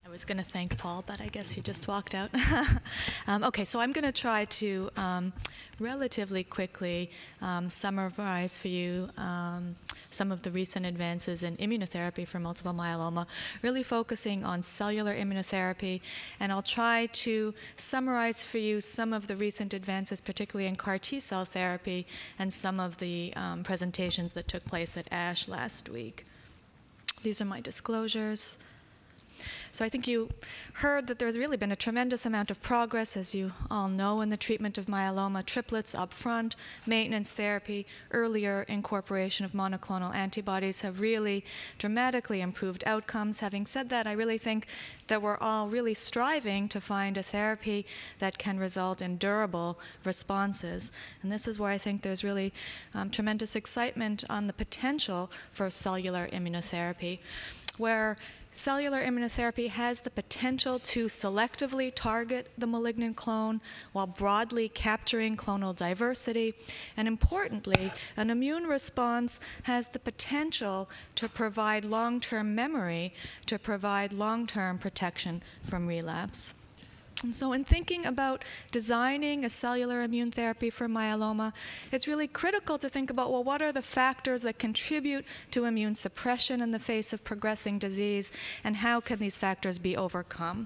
I was going to thank Paul, but I guess he just walked out. Okay, so I'm going to try to relatively quickly summarize for you some of the recent advances in immunotherapy for multiple myeloma, really focusing on cellular immunotherapy, and I'll try to summarize for you some of the recent advances, particularly in CAR T-cell therapy, and some of the presentations that took place at ASH last week. These are my disclosures. So I think you heard that there's really been a tremendous amount of progress, as you all know, in the treatment of myeloma, triplets up front, maintenance therapy, earlier incorporation of monoclonal antibodies have really dramatically improved outcomes. Having said that, I really think that we're all really striving to find a therapy that can result in durable responses. And this is where I think there's really tremendous excitement on the potential for cellular immunotherapy, where cellular immunotherapy has the potential to selectively target the malignant clone while broadly capturing clonal diversity. And importantly, an immune response has the potential to provide long-term memory, to provide long-term protection from relapse. And so in thinking about designing a cellular immune therapy for myeloma, it's really critical to think about, well, what are the factors that contribute to immune suppression in the face of progressing disease, and how can these factors be overcome?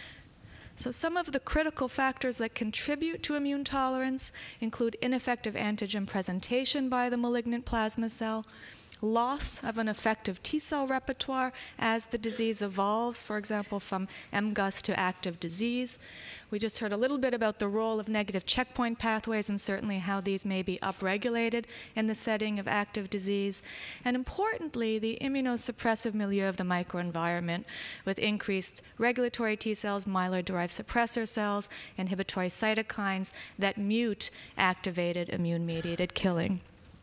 So some of the critical factors that contribute to immune tolerance include ineffective antigen presentation by the malignant plasma cell, loss of an effective T-cell repertoire as the disease evolves, for example, from MGUS to active disease. We just heard a little bit about the role of negative checkpoint pathways and certainly how these may be upregulated in the setting of active disease. And importantly, the immunosuppressive milieu of the microenvironment with increased regulatory T-cells, myeloid-derived suppressor cells, inhibitory cytokines that mute activated immune-mediated killing.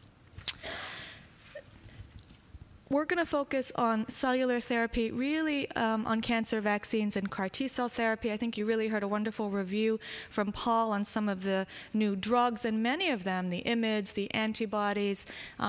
We're going to focus on cellular therapy, really on cancer vaccines and CAR T-cell therapy. I think you really heard a wonderful review from Paul on some of the new drugs, and many of them, the IMiDs, the antibodies,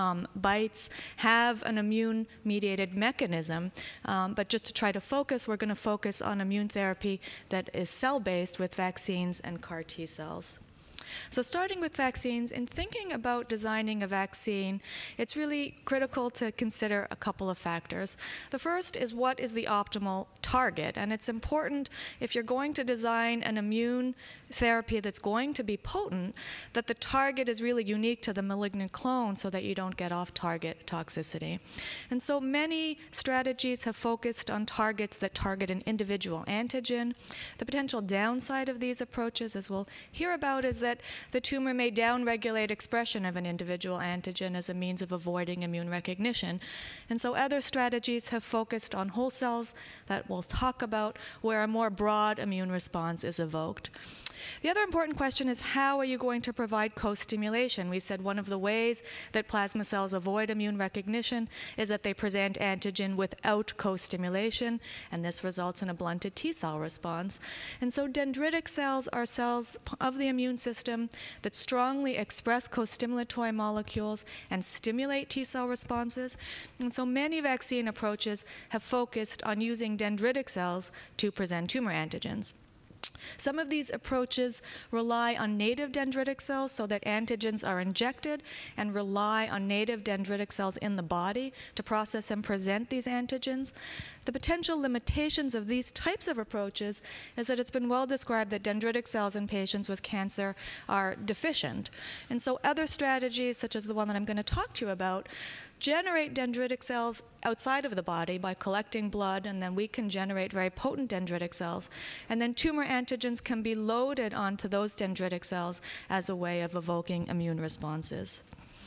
BiTEs, have an immune-mediated mechanism. But just to try to focus, we're going to focus on immune therapy that is cell-based with vaccines and CAR T-cells. So starting with vaccines, in thinking about designing a vaccine, it's really critical to consider a couple of factors. The first is, what is the optimal target? And it's important, if you're going to design an immune therapy that's going to be potent, that the target is really unique to the malignant clone so that you don't get off-target toxicity. And so many strategies have focused on targets that target an individual antigen. The potential downside of these approaches, as we'll hear about, is that the tumor may downregulate expression of an individual antigen as a means of avoiding immune recognition. And so other strategies have focused on whole cells that we'll talk about, where a more broad immune response is evoked. The other important question is, how are you going to provide co-stimulation? We said one of the ways that plasma cells avoid immune recognition is that they present antigen without co-stimulation, and this results in a blunted T-cell response. And so dendritic cells are cells of the immune system that strongly express co-stimulatory molecules and stimulate T-cell responses. And so many vaccine approaches have focused on using dendritic cells to present tumor antigens. Some of these approaches rely on native dendritic cells so that antigens are injected, and rely on native dendritic cells in the body to process and present these antigens. The potential limitations of these types of approaches is that it's been well described that dendritic cells in patients with cancer are deficient. And so other strategies, such as the one that I'm going to talk to you about, generate dendritic cells outside of the body by collecting blood, and then we can generate very potent dendritic cells. And then tumor antigens can be loaded onto those dendritic cells as a way of evoking immune responses.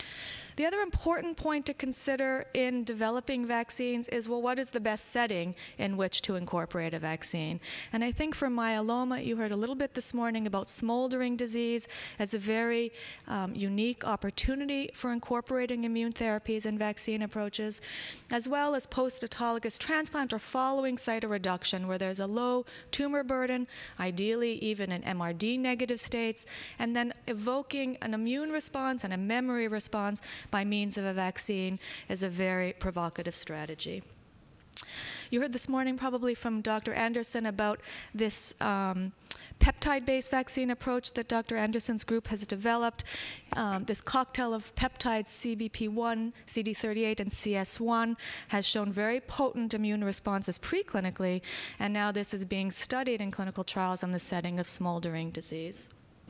The other important point to consider in developing vaccines is, well, what is the best setting in which to incorporate a vaccine? And I think for myeloma, you heard a little bit this morning about smoldering disease as a very unique opportunity for incorporating immune therapies and vaccine approaches, as well as post-autologous transplant or following cytoreduction, where there's a low tumor burden, ideally even in MRD negative states, and then evoking an immune response and a memory response by means of a vaccine is a very provocative strategy. You heard this morning probably from Dr. Anderson about this peptide-based vaccine approach that Dr. Anderson's group has developed. This cocktail of peptides, CBP1, CD38, and CS1, has shown very potent immune responses preclinically, and now this is being studied in clinical trials in the setting of smoldering disease.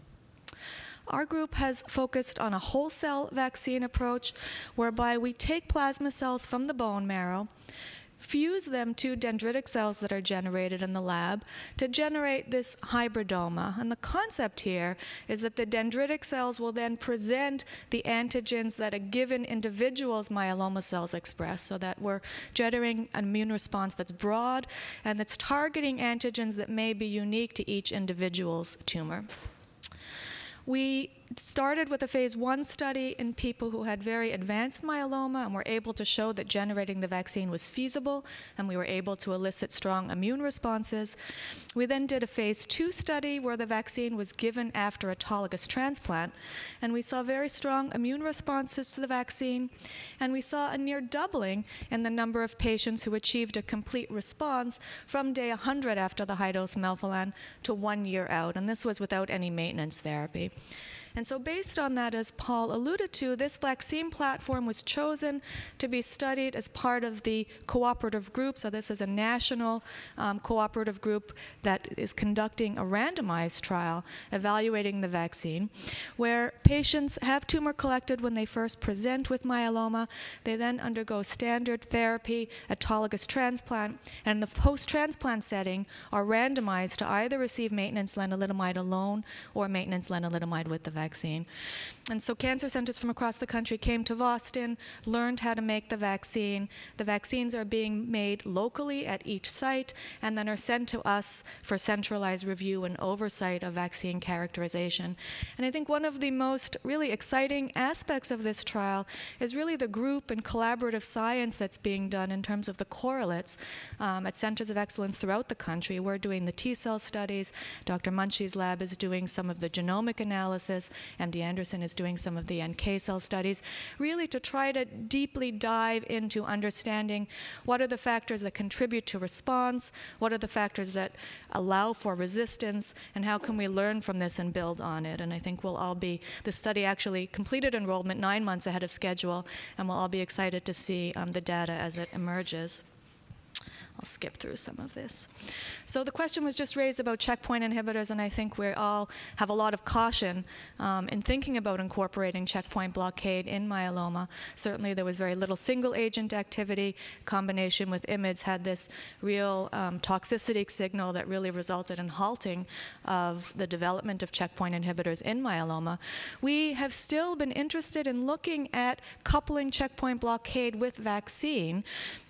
Our group has focused on a whole cell vaccine approach whereby we take plasma cells from the bone marrow, fuse them to dendritic cells that are generated in the lab to generate this hybridoma. And the concept here is that the dendritic cells will then present the antigens that a given individual's myeloma cells express, so that we're generating an immune response that's broad and that's targeting antigens that may be unique to each individual's tumor. We started with a phase 1 study in people who had very advanced myeloma and were able to show that generating the vaccine was feasible, and we were able to elicit strong immune responses. We then did a phase 2 study where the vaccine was given after autologous transplant, and we saw very strong immune responses to the vaccine, and we saw a near doubling in the number of patients who achieved a complete response from day 100 after the high-dose melphalan to 1 year out, and this was without any maintenance therapy. And so based on that, as Paul alluded to, this vaccine platform was chosen to be studied as part of the cooperative group. So this is a national cooperative group that is conducting a randomized trial evaluating the vaccine, where patients have tumor collected when they first present with myeloma. They then undergo standard therapy, autologous transplant, and in the post-transplant setting are randomized to either receive maintenance lenalidomide alone or maintenance lenalidomide with the vaccine. And so cancer centers from across the country came to Boston, learned how to make the vaccine. The vaccines are being made locally at each site and then are sent to us for centralized review and oversight of vaccine characterization. And I think one of the most really exciting aspects of this trial is really the group and collaborative science that's being done in terms of the correlates at centers of excellence throughout the country. We're doing the T-cell studies. Dr. Munchie's lab is doing some of the genomic analysis. MD Anderson is doing some of the NK cell studies, really to try to deeply dive into understanding what are the factors that contribute to response, what are the factors that allow for resistance, and how can we learn from this and build on it. And I think we'll all be, the study actually completed enrollment 9 months ahead of schedule, and we'll all be excited to see the data as it emerges. I'll skip through some of this. So the question was just raised about checkpoint inhibitors, and I think we all have a lot of caution in thinking about incorporating checkpoint blockade in myeloma. Certainly there was very little single-agent activity. Combination with IMiDs had this real toxicity signal that really resulted in halting of the development of checkpoint inhibitors in myeloma. We have still been interested in looking at coupling checkpoint blockade with vaccine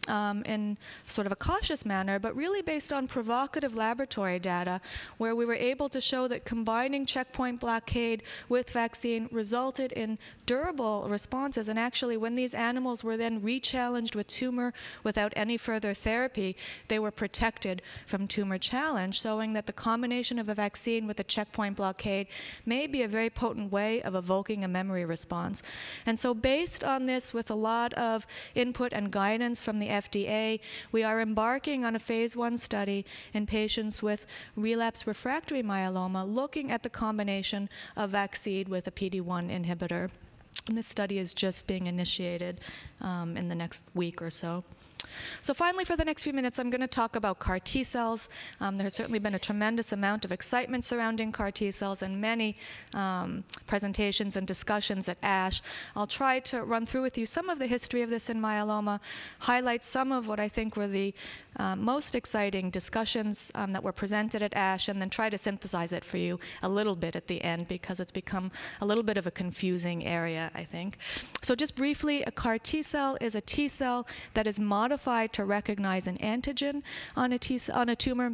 in sort of a cautious manner, but really based on provocative laboratory data where we were able to show that combining checkpoint blockade with vaccine resulted in durable responses. And actually, when these animals were then re-challenged with tumor without any further therapy, they were protected from tumor challenge, showing that the combination of a vaccine with a checkpoint blockade may be a very potent way of evoking a memory response. And so based on this, with a lot of input and guidance from the FDA, we are embarking on a phase 1 study in patients with relapse refractory myeloma, looking at the combination of vaccine with a PD-1 inhibitor. And this study is just being initiated in the next week or so. So finally, for the next few minutes, I'm going to talk about CAR T cells. There has certainly been a tremendous amount of excitement surrounding CAR T cells and many presentations and discussions at ASH. I'll try to run through with you some of the history of this in myeloma, highlight some of what I think were the most exciting discussions that were presented at ASH, and then try to synthesize it for you a little bit at the end, because it's become a little bit of a confusing area, I think. So just briefly, a CAR T cell is a T cell that is modified to recognize an antigen on a tumor.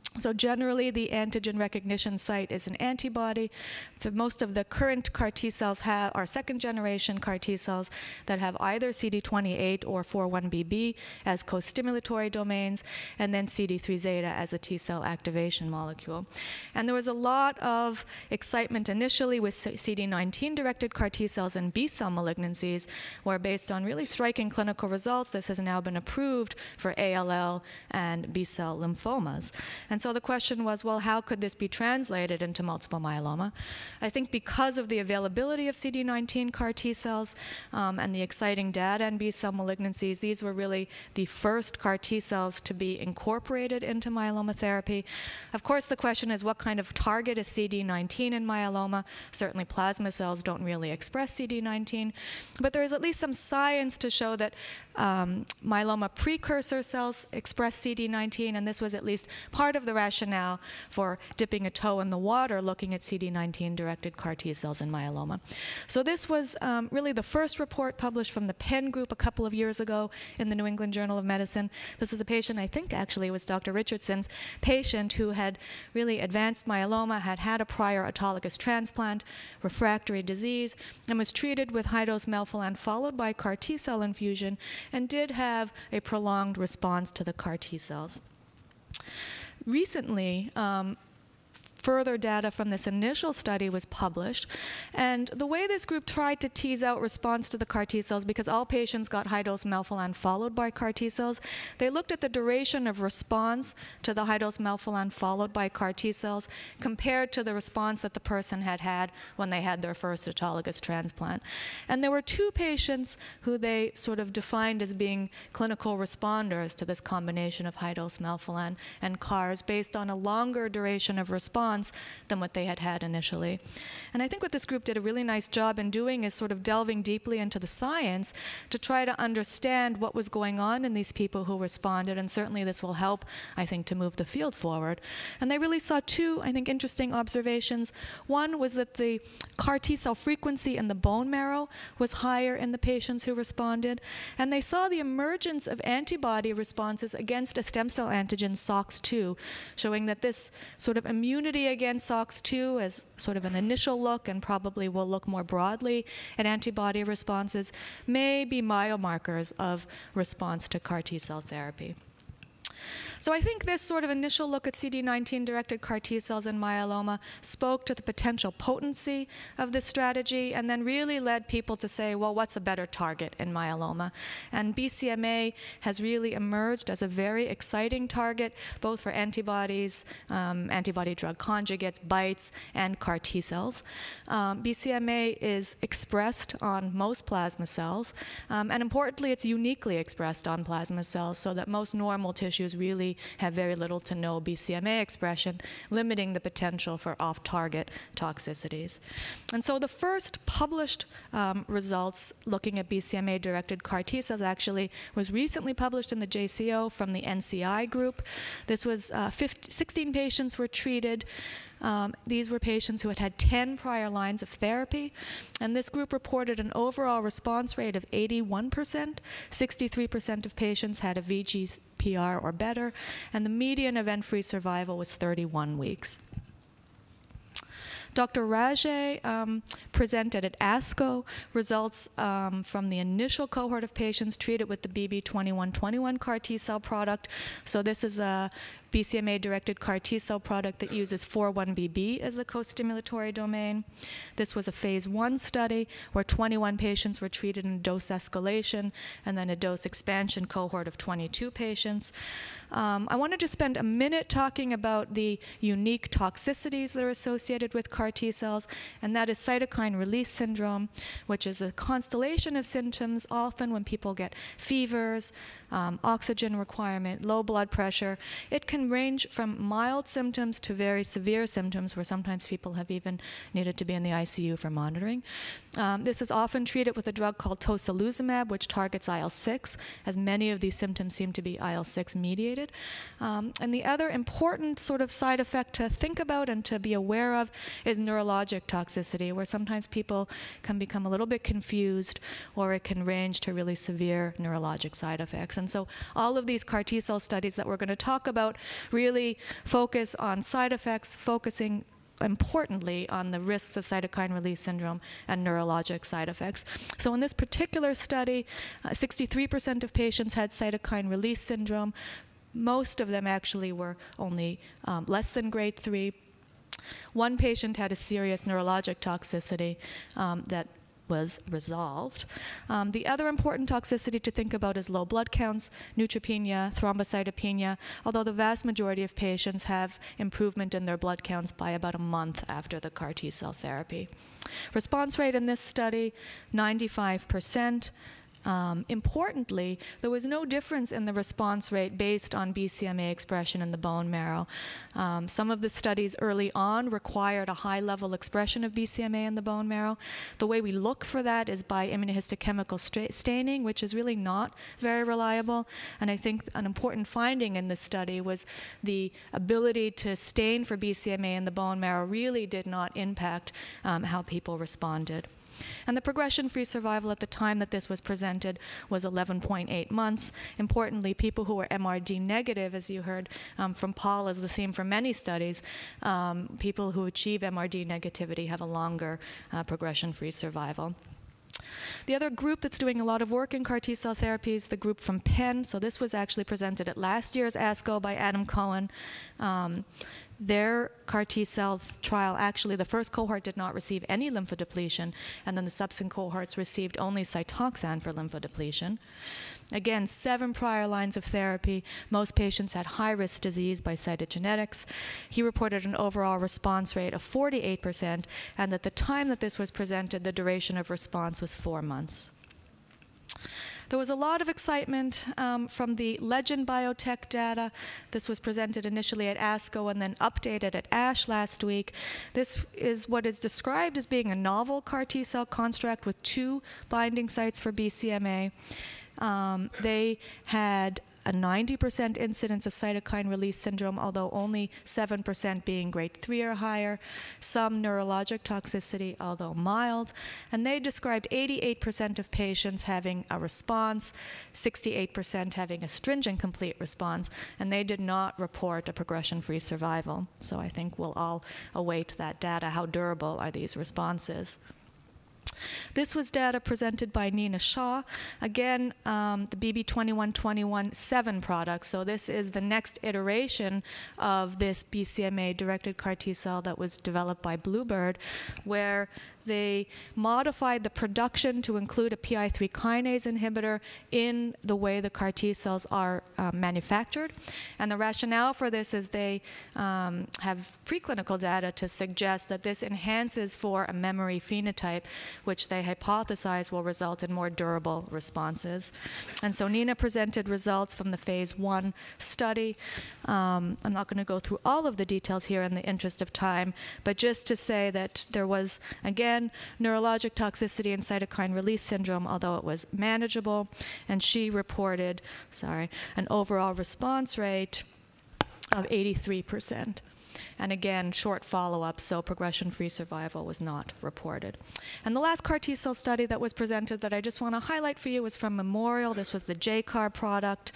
So generally, the antigen recognition site is an antibody. Most of the current CAR T cells are second-generation CAR T cells that have either CD28 or 41BB as co-stimulatory domains, and then CD3 zeta as a T cell activation molecule. And there was a lot of excitement initially with CD19-directed CAR T cells in B-cell malignancies, where based on really striking clinical results, this has now been approved for ALL and B-cell lymphomas. And so the question was, well, how could this be translated into multiple myeloma? I think because of the availability of CD19 CAR T cells and the exciting data in B-cell malignancies, these were really the first CAR T cells to be incorporated into myeloma therapy. Of course, the question is, what kind of target is CD19 in myeloma? Certainly plasma cells don't really express CD19, but there is at least some science to show that myeloma precursor cells express CD19, and this was at least part of the rationale for dipping a toe in the water looking at CD19-directed CAR T cells in myeloma. So this was really the first report published from the Penn group a couple of years ago in the New England Journal of Medicine. This was a patient, I think actually it was Dr. Richardson's patient, who had really advanced myeloma, had had a prior autologous transplant, refractory disease, and was treated with high-dose melphalan followed by CAR T cell infusion, and did have a prolonged response to the CAR T cells. Recently, further data from this initial study was published, and the way this group tried to tease out response to the CAR T cells, because all patients got high-dose melphalan followed by CAR T cells, they looked at the duration of response to the high-dose melphalan followed by CAR T cells compared to the response that the person had had when they had their first autologous transplant. And there were two patients who they sort of defined as being clinical responders to this combination of high-dose melphalan and CARs based on a longer duration of response than what they had had initially. And I think what this group did a really nice job in doing is sort of delving deeply into the science to try to understand what was going on in these people who responded, and certainly this will help, I think, to move the field forward. And they really saw two, I think, interesting observations. One was that the CAR T cell frequency in the bone marrow was higher in the patients who responded, and they saw the emergence of antibody responses against a stem cell antigen, SOX2, showing that this sort of immunity against SOX2 as sort of an initial look, and probably will look more broadly at antibody responses, may be biomarkers of response to CAR T cell therapy. So I think this sort of initial look at CD19-directed CAR T cells in myeloma spoke to the potential potency of this strategy, and then really led people to say, well, what's a better target in myeloma? And BCMA has really emerged as a very exciting target, both for antibodies, antibody-drug conjugates, BiTEs, and CAR T cells. BCMA is expressed on most plasma cells, and importantly, it's uniquely expressed on plasma cells, so that most normal tissues really have very little to no BCMA expression, limiting the potential for off-target toxicities. And so the first published results looking at BCMA-directed CAR T cells actually was recently published in the JCO from the NCI group. This was 16 patients were treated. These were patients who had had 10 prior lines of therapy, and this group reported an overall response rate of 81%. 63% of patients had a VGPR or better, and the median event-free survival was 31 weeks. Dr. Raje presented at ASCO results from the initial cohort of patients treated with the BB2121 CAR T cell product. So this is a BCMA-directed CAR T cell product that uses 41BB as the co-stimulatory domain. This was a phase 1 study where 21 patients were treated in dose escalation, and then a dose expansion cohort of 22 patients. I wanted to spend a minute talking about the unique toxicities that are associated with CAR T cells, and that is cytokine release syndrome, which is a constellation of symptoms, often when people get fevers, oxygen requirement, low blood pressure. It can range from mild symptoms to very severe symptoms, where sometimes people have even needed to be in the ICU for monitoring. This is often treated with a drug called tocilizumab, which targets IL-6, as many of these symptoms seem to be IL-6 mediated. And the other important sort of side effect to think about and to be aware of is neurologic toxicity, where sometimes people can become a little bit confused, or it can range to really severe neurologic side effects. And so all of these CAR T cell studies that we're going to talk about really focus on side effects, focusing importantly on the risks of cytokine release syndrome and neurologic side effects. So in this particular study, 63% of patients had cytokine release syndrome. Most of them actually were only less than grade 3. One patient had a serious neurologic toxicity that was resolved. The other important toxicity to think about is low blood counts, neutropenia, thrombocytopenia, although the vast majority of patients have improvement in their blood counts by about a month after the CAR T-cell therapy. Response rate in this study, 95%. Importantly, there was no difference in the response rate based on BCMA expression in the bone marrow. Some of the studies early on required a high-level expression of BCMA in the bone marrow. The way we look for that is by immunohistochemical staining, which is really not very reliable. And I think an important finding in this study was the ability to stain for BCMA in the bone marrow really did not impact how people responded. And the progression-free survival at the time that this was presented was 11.8 months. Importantly, people who were MRD negative, as you heard from Paul as the theme for many studies, people who achieve MRD negativity have a longer progression-free survival. The other group that's doing a lot of work in CAR T-cell therapy is the group from Penn. So this was actually presented at last year's ASCO by Adam Cohen. Their CAR T-cell trial, actually, the first cohort did not receive any lymphodepletion, and then the subsequent cohorts received only Cytoxan for lymphodepletion. Again, 7 prior lines of therapy. Most patients had high-risk disease by cytogenetics. He reported an overall response rate of 48%, and at the time that this was presented, the duration of response was 4 months. There was a lot of excitement from the Legend Biotech data. This was presented initially at ASCO and then updated at ASH last week. This is what is described as being a novel CAR T-cell construct with 2 binding sites for BCMA. They had a 90% incidence of cytokine release syndrome, although only 7% being grade 3 or higher, some neurologic toxicity, although mild, and they described 88% of patients having a response, 68% having a stringent complete response, and they did not report a progression-free survival. So I think we'll all await that data. How durable are these responses? This was data presented by Nina Shah. Again, the BB2121-7 product. So this is the next iteration of this BCMA-directed CAR T-cell that was developed by Bluebird, where they modified the production to include a PI3 kinase inhibitor in the way the CAR T-cells are manufactured. And the rationale for this is they have preclinical data to suggest that this enhances for a memory phenotype, which they hypothesize will result in more durable responses. And so Nina presented results from the phase 1 study. I'm not going to go through all of the details here in the interest of time, but just to say that there was, again, neurologic toxicity and cytokine release syndrome, although it was manageable, and she reported, an overall response rate of 83%. And again, short follow-up, so progression-free survival was not reported. And the last CAR T-cell study that was presented that I just want to highlight for you was from Memorial. This was the JCAR product.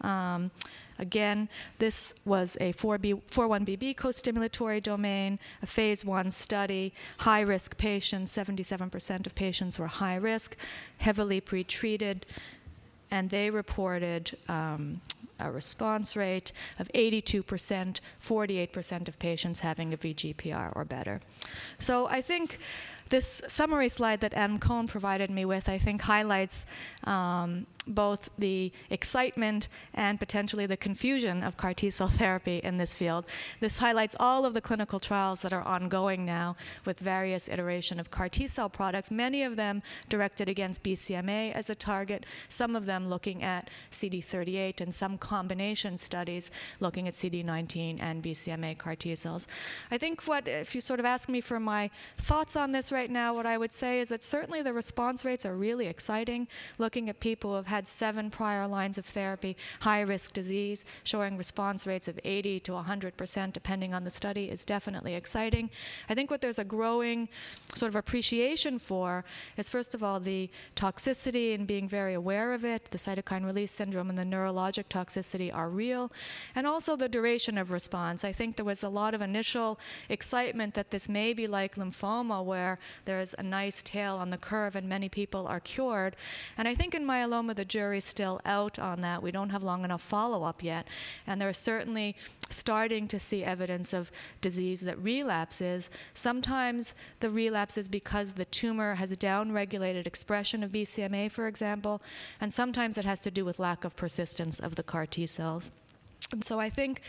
Again, this was a 4-1BB co-stimulatory domain, a phase 1 study, high-risk patients, 77% of patients were high risk, heavily pretreated, and they reported a response rate of 82%, 48% of patients having a VGPR or better. So I think this summary slide that Adam Cohen provided me with, I think, highlights both the excitement and potentially the confusion of CAR T-cell therapy in this field. This highlights all of the clinical trials that are ongoing now with various iteration of CAR T-cell products, many of them directed against BCMA as a target, some of them looking at CD38, and some combination studies looking at CD19 and BCMA CAR T-cells. I think if you sort of ask me for my thoughts on this right now, what I would say is that certainly the response rates are really exciting, looking at people who have had 7 prior lines of therapy, high-risk disease, showing response rates of 80 to 100% depending on the study is definitely exciting. I think what there's a growing sort of appreciation for is, first of all, the toxicity and being very aware of it, the cytokine release syndrome and the neurologic toxicity toxicity are real, and also the duration of response. I think there was a lot of initial excitement that this may be like lymphoma, where there's a nice tail on the curve and many people are cured. And I think in myeloma, the jury's still out on that. We don't have long enough follow-up yet. And they're certainly starting to see evidence of disease that relapses. Sometimes the relapse is because the tumor has a downregulated expression of BCMA, for example, and sometimes it has to do with lack of persistence of the CAR T cells. And so I think,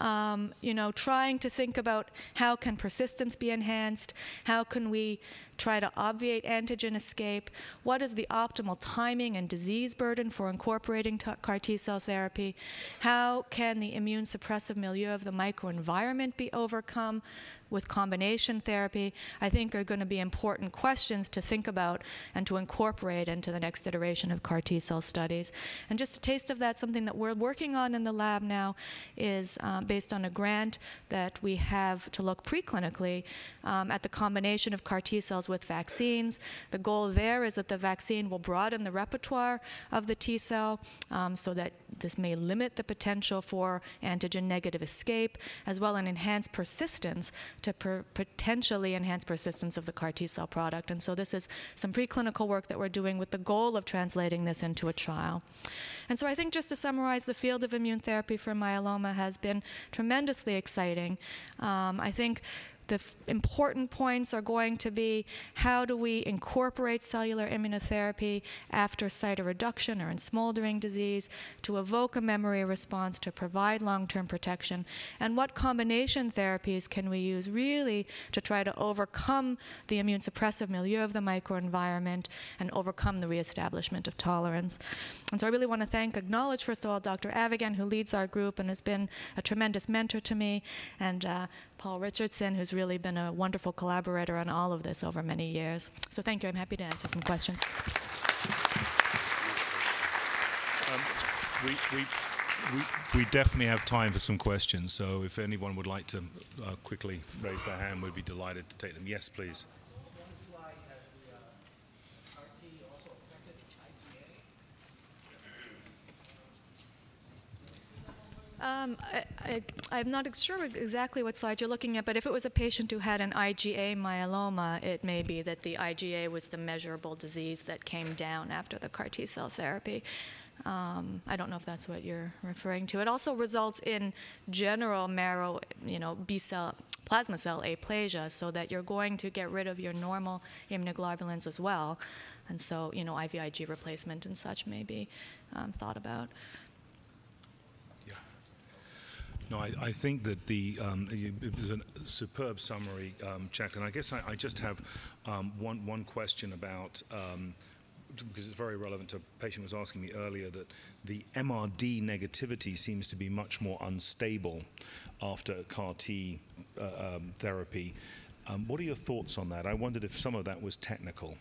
trying to think about how can persistence be enhanced, how can we try to obviate antigen escape, what is the optimal timing and disease burden for incorporating CAR T-cell therapy, how can the immune suppressive milieu of the microenvironment be overcome with combination therapy, I think are going to be important questions to think about and to incorporate into the next iteration of CAR T-cell studies. And just a taste of that, something that we're working on in the lab now is based on a grant that we have to look preclinically at the combination of CAR T-cells with vaccines. The goal there is that the vaccine will broaden the repertoire of the T-cell so that this may limit the potential for antigen-negative escape, as well as enhance persistence to potentially enhance persistence of the CAR T-cell product. And so this is some preclinical work that we're doing with the goal of translating this into a trial. And so I think, just to summarize, the field of immune therapy for myeloma has been tremendously exciting. I think the important points are going to be, how do we incorporate cellular immunotherapy after cytoreduction or in smoldering disease to evoke a memory response, to provide long-term protection, and what combination therapies can we use really to try to overcome the immune suppressive milieu of the microenvironment and overcome the reestablishment of tolerance. And so I really want to acknowledge, first of all, Dr. Avigan, who leads our group and has been a tremendous mentor to me, and Paul Richardson, who's really been a wonderful collaborator on all of this over many years. So thank you. I'm happy to answer some questions. We definitely have time for some questions, so if anyone would like to quickly raise their hand, we'd be delighted to take them. Yes, please. I'm not sure exactly what slide you're looking at, but if it was a patient who had an IgA myeloma, it may be that the IgA was the measurable disease that came down after the CAR T-cell therapy. I don't know if that's what you're referring to. It also results in general marrow, B-cell, plasma cell aplasia, so that you're going to get rid of your normal immunoglobulins as well. And so, IVIG replacement and such may be thought about. No, I think that it was a superb summary, Jacalyn. I guess I just have one question about, because it's very relevant to a patient was asking me earlier, that the MRD negativity seems to be much more unstable after CAR T therapy. What are your thoughts on that? I wondered if some of that was technical.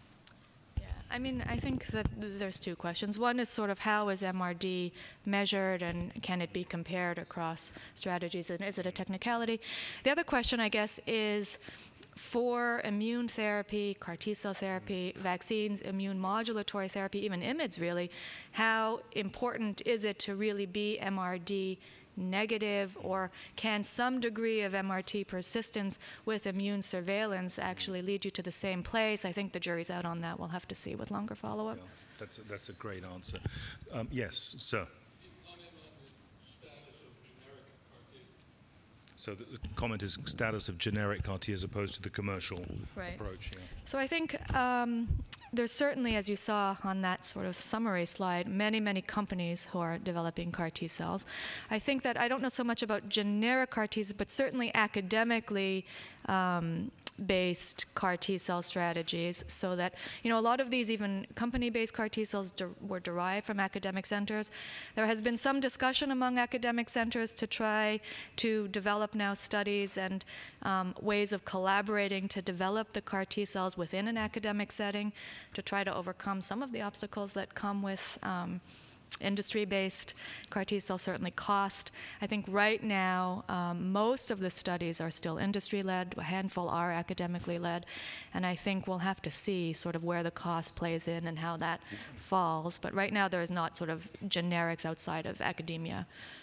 I think that there's two questions. One is sort of, how is MRD measured, and can it be compared across strategies, and is it a technicality? The other question, I guess, is for immune therapy, CAR T-cell therapy, vaccines, immune modulatory therapy, even IMiDs really, how important is it to really be MRD negative, or can some degree of MRT persistence with immune surveillance actually lead you to the same place? I think the jury's out on that. We'll have to see with longer follow-up. Yeah, that's a great answer. Yes, sir. So the comment is status of generic CAR T as opposed to the commercial approach. Yeah. So I think there's certainly, as you saw on that sort of summary slide, many companies who are developing CAR T cells. I think that I don't know so much about generic CAR Ts, but certainly academically based CAR T cell strategies, so that a lot of these even company-based CAR T cells were derived from academic centers. There has been some discussion among academic centers to try to develop now studies and ways of collaborating to develop the CAR T cells within an academic setting to try to overcome some of the obstacles that come with industry-based CAR T cell certainly cost. I think right now most of the studies are still industry-led, a handful are academically led, and I think we'll have to see sort of where the cost plays in and how that falls. But right now there is not sort of generics outside of academia